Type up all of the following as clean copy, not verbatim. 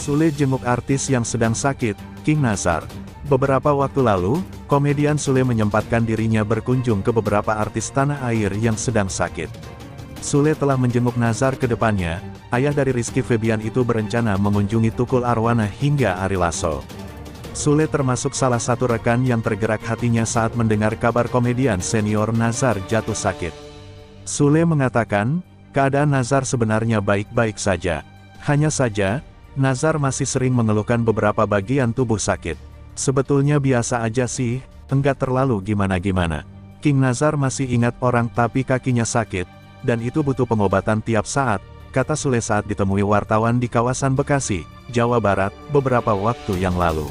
Sule jenguk artis yang sedang sakit, King Nazar. Beberapa waktu lalu, komedian Sule menyempatkan dirinya berkunjung ke beberapa artis tanah air yang sedang sakit. Sule telah menjenguk Nazar ke depannya. Ayah dari Rizky Febian itu berencana mengunjungi Tukul Arwana hingga Ari Lasso. Sule termasuk salah satu rekan yang tergerak hatinya saat mendengar kabar komedian senior Nazar jatuh sakit. Sule mengatakan, keadaan Nazar sebenarnya baik-baik saja. Hanya saja, Nazar masih sering mengeluhkan beberapa bagian tubuh sakit. Sebetulnya biasa aja sih, enggak terlalu gimana-gimana. King Nazar masih ingat orang tapi kakinya sakit, dan itu butuh pengobatan tiap saat, kata Sule saat ditemui wartawan di kawasan Bekasi, Jawa Barat, beberapa waktu yang lalu.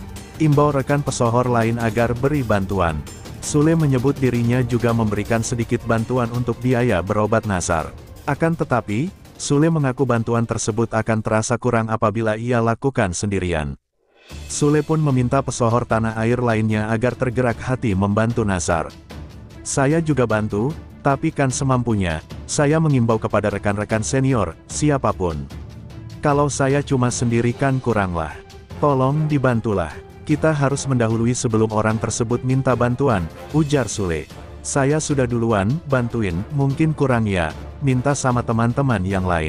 Imbau rekan pesohor lain agar beri bantuan. Sule menyebut dirinya juga memberikan sedikit bantuan untuk biaya berobat Nazar. Akan tetapi, Sule mengaku bantuan tersebut akan terasa kurang apabila ia lakukan sendirian. Sule pun meminta pesohor tanah air lainnya agar tergerak hati membantu Nazar. Saya juga bantu, tapi kan semampunya. Saya mengimbau kepada rekan-rekan senior, siapapun. Kalau saya cuma sendiri kan kuranglah. Tolong dibantulah. Kita harus mendahului sebelum orang tersebut minta bantuan, ujar Sule. Saya sudah duluan, bantuin, mungkin kurang ya, minta sama teman-teman yang lain.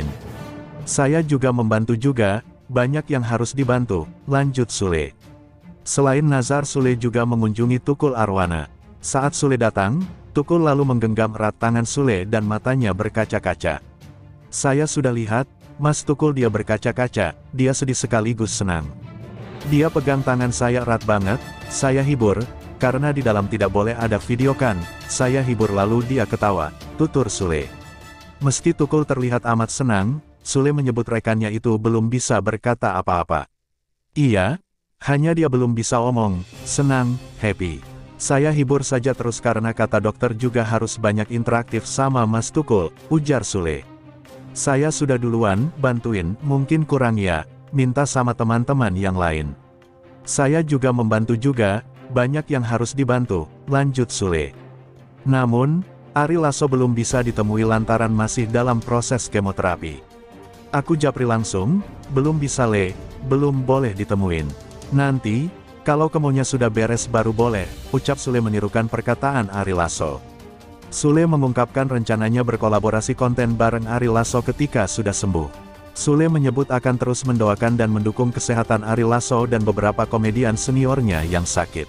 Saya juga membantu juga, banyak yang harus dibantu, lanjut Sule. Selain Nazar, Sule juga mengunjungi Tukul Arwana. Saat Sule datang, Tukul lalu menggenggam erat tangan Sule dan matanya berkaca-kaca. Saya sudah lihat, Mas Tukul, dia berkaca-kaca, dia sedih sekaligus senang. Dia pegang tangan saya erat banget, saya hibur, karena di dalam tidak boleh ada video kan, saya hibur lalu dia ketawa, tutur Sule. Meski Tukul terlihat amat senang, Sule menyebut rekannya itu belum bisa berkata apa-apa. Iya, hanya dia belum bisa omong, senang, happy. Saya hibur saja terus karena kata dokter juga harus banyak interaktif sama Mas Tukul, ujar Sule. Saya sudah duluan, bantuin, mungkin kurang ya, minta sama teman-teman yang lain. Saya juga membantu juga, banyak yang harus dibantu, lanjut Sule. Namun, Ari Lasso belum bisa ditemui lantaran masih dalam proses kemoterapi. Aku japri langsung, belum bisa belum boleh ditemuin. Nanti, kalau kemonya sudah beres baru boleh, ucap Sule menirukan perkataan Ari Lasso. Sule mengungkapkan rencananya berkolaborasi konten bareng Ari Lasso ketika sudah sembuh. Sule menyebut akan terus mendoakan dan mendukung kesehatan Ari Lasso dan beberapa komedian seniornya yang sakit.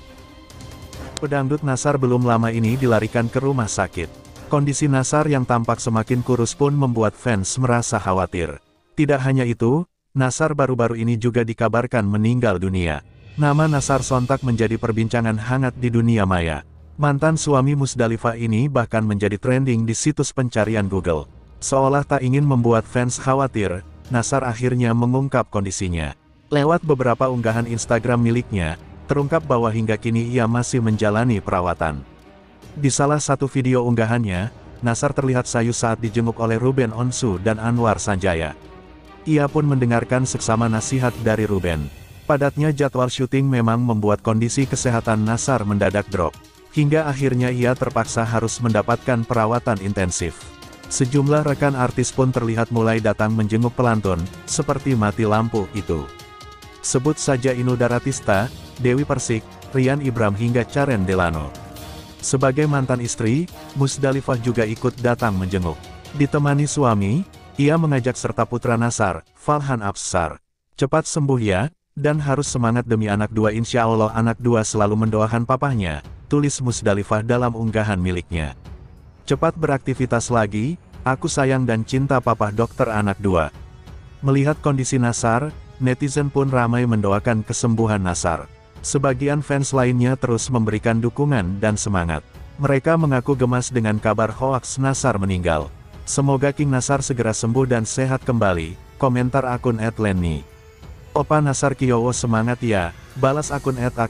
Pedangdut Nazar belum lama ini dilarikan ke rumah sakit. Kondisi Nazar yang tampak semakin kurus pun membuat fans merasa khawatir. Tidak hanya itu, Nazar baru-baru ini juga dikabarkan meninggal dunia. Nama Nazar sontak menjadi perbincangan hangat di dunia maya. Mantan suami Musdalifah ini bahkan menjadi trending di situs pencarian Google. Seolah tak ingin membuat fans khawatir, Nazar akhirnya mengungkap kondisinya. Lewat beberapa unggahan Instagram miliknya, terungkap bahwa hingga kini ia masih menjalani perawatan. Di salah satu video unggahannya, Nazar terlihat sayu saat dijenguk oleh Ruben Onsu dan Anwar Sanjaya. Ia pun mendengarkan seksama nasihat dari Ruben. Padatnya jadwal syuting memang membuat kondisi kesehatan Nazar mendadak drop. Hingga akhirnya ia terpaksa harus mendapatkan perawatan intensif. Sejumlah rekan artis pun terlihat mulai datang menjenguk pelantun, seperti mati lampu itu. Sebut saja Inul Daratista, Dewi Persik, Rian Ibram hingga Karen Delano. Sebagai mantan istri, Musdalifah juga ikut datang menjenguk. Ditemani suami, ia mengajak serta putra Nazar, Falhan Absar. Cepat sembuh ya, dan harus semangat demi anak dua, insya Allah anak dua selalu mendoakan papahnya, tulis Musdalifah dalam unggahan miliknya. Cepat beraktivitas lagi, aku sayang dan cinta papah dokter anak dua. Melihat kondisi Nazar, netizen pun ramai mendoakan kesembuhan Nazar. Sebagian fans lainnya terus memberikan dukungan dan semangat. Mereka mengaku gemas dengan kabar hoaks Nazar meninggal. Semoga King Nazar segera sembuh dan sehat kembali, komentar akun @lenny. Opa Nazar Kiyowo semangat ya, balas akun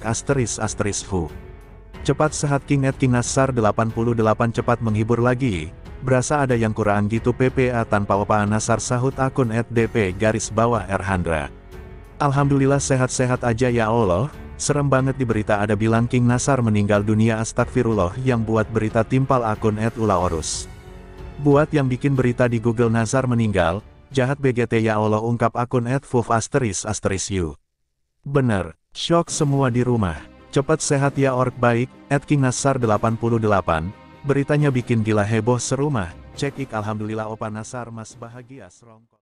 @ak***fu. Cepat sehat King Nazar 88 cepat menghibur lagi, berasa ada yang kurang gitu PPA tanpa Opa Nazar, sahut akun @dp_Erhandra. Alhamdulillah sehat-sehat aja ya Allah, serem banget di berita ada bilang King Nazar meninggal dunia, astagfirullah, yang buat berita timpal akun @ulaorus. Buat yang bikin berita di Google Nazar meninggal, Jahat BGT ya Allah, ungkap akun @fuv_you. Bener, syok semua di rumah. Cepat sehat ya org baik, @kingnasar88. Beritanya bikin gila heboh serumah. Cek ik alhamdulillah Opa Nasar mas bahagia serongkok.